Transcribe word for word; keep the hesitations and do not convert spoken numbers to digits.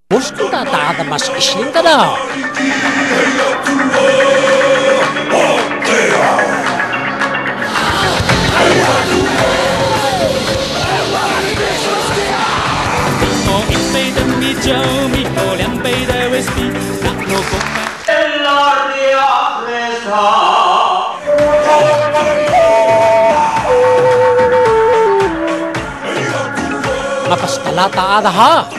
Musta taada mas isling ka na. Mapastalata ada ha.